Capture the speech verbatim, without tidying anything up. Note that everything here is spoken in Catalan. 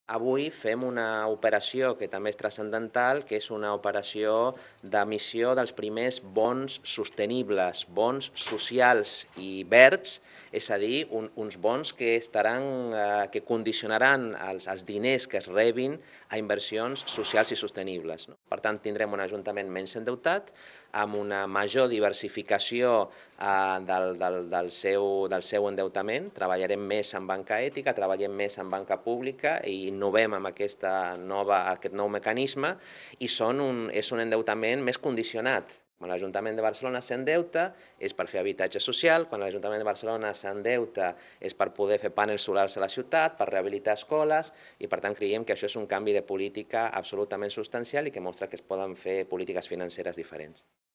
Avui fem una operació que també és transcendental, que és una operació d'emissió dels primers bons sostenibles, bons socials i verds, és a dir, un, uns bons que, estaran, eh, que condicionaran els, els diners que es rebin a inversions socials i sostenibles. No? Per tant, tindrem un ajuntament menys endeutat, amb una major diversificació eh, del, del, del, seu, del seu endeutament, treballarem més en banca ètica, treballem més en banca pública i innovem amb aquesta nova, aquest nou mecanisme i són un, és un endeutament més condicionat. Quan l'Ajuntament de Barcelona s'endeuta és per fer habitatge social, quan l'Ajuntament de Barcelona s'endeuta és per poder fer panels solars a la ciutat, per rehabilitar escoles i per tant creiem que això és un canvi de política absolutament substancial i que mostra que es poden fer polítiques financeres diferents.